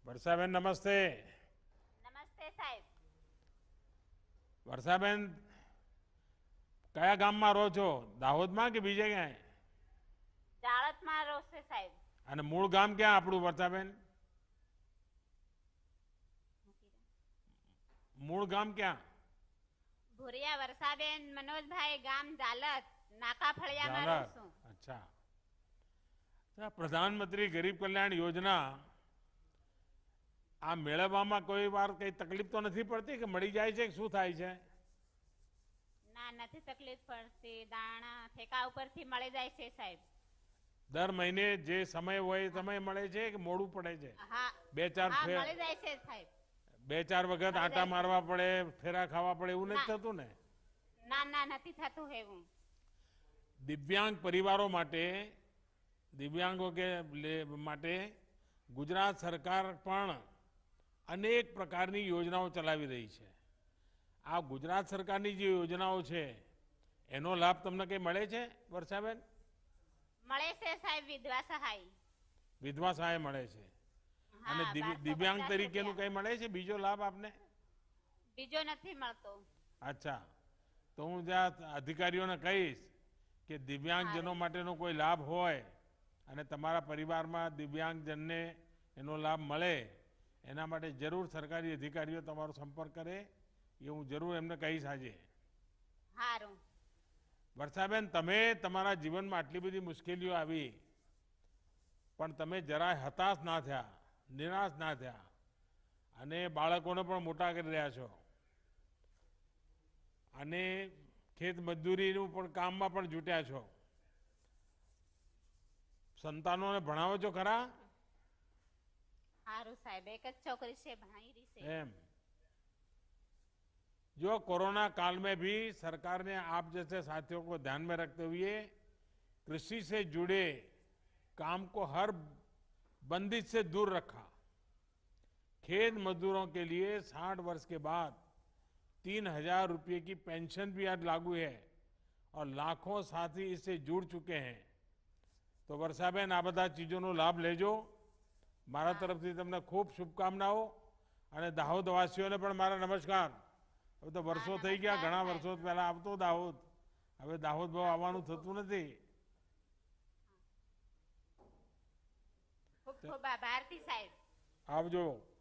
વર્ષાબેન નમસ્તે. નમસ્તે સાહેબ. વર્ષાબેન કયા ગામમાં રહો છો? દાહોદમાં કે બીજે ક્યાંય? જાળતમાં રોશે સાહેબ. અને મૂળ ગામ ક્યાં આપણું વર્ષાબેન? મૂળ ગામ ક્યાં? ભુરિયા વર્ષાબેન મનોજભાઈ ગામ જાલત નાકા ફળિયામાં રહું છું. અચ્છા. પ્રધાનમંત્રી ગરીબ કલ્યાણ યોજના આ મેળવવામાં કોઈ વાર કઈ તકલીફ તો નથી પડતી કે મળી જાય છે કે શું થાય છે? ના, નથી તકલીફ પડતી. દાણા ઠેકા ઉપરથી મળી જાય છે સાહેબ. દર મહિને જે સમય હોય એ સમય મળે છે કે મોડું પડે છે? હા, બે ચાર મળી જાય છે સાહેબ. બે ચાર વખત આટા મારવા પડે, ફેરા ખાવા પડે એવું નથી થતું ને? ના ના, નથી થતું એવું. દિવ્યાંગ પરિવારો માટે, દિવ્યાંગો કે માટે ગુજરાત સરકાર પણ અનેક પ્રકારની યોજનાઓ ચલાવી રહી છે. આ ગુજરાત સરકારની જે યોજનાઓ છે એનો લાભ તમને કઈ મળે છે વર્ષાબેન? મળે છે સાહેબ. વિધવા સહાય. વિધવા સહાય મળે છે. અને દિવ્યાંગ તરીકેનું કઈ મળે છે બીજો લાભ આપને? બીજો નથી મળતો. અચ્છા, તો હું જ્યાં અધિકારીઓને કહીશ કે દિવ્યાંગજનો માટેનો કોઈ લાભ હોય અને તમારા પરિવારમાં દિવ્યાંગજનને એનો લાભ મળે એના માટે જરૂર સરકારી અધિકારીઓ તમારો સંપર્ક કરે એ હું જરૂર એમને કહીશ આજે. સારું. વર્ષાબેન, તમે તમારા જીવનમાં આટલી બધી મુશ્કેલીઓ આવી પણ તમે જરાય હતાશ ના થયા, નિરાશ ના થયા અને બાળકોને પણ મોટા કરી રહ્યા છો અને ખેત મજદૂરીનું પણ કામમાં પણ જૂટ્યા છો. સંતાનોને ભણાવો છો ખરા? સારું સાહેબ. એક જ છોકરી છે, ભણાઈ રહી છે. एम जो कोरोना काल में भी सरकार ने आप जैसे साथियों को ध्यान में रखते हुए कृषि से जुड़े काम को हर बंदिश से दूर रखा. खेत मजदूरों के लिए 60 वर्ष के बाद 3,000 रुपये की पेंशन भी आज लागू है और लाखों साथी इससे जुड़ चुके हैं. तो वर्षाबेन, आ बधा चीजों लाभ लेजो. मारा तरफथी तमने खूब शुभकामनाओं અને દાહોદવાસીઓને પણ મારા નમસ્કાર. હવે તો વર્ષો થઈ ગયા, ઘણા વર્ષો પહેલા આવતો દાહોદ, હવે દાહોદ બહુ આવવાનું થતું નથી. ખૂબ ખૂબ આભાર સાહેબ. આવજો.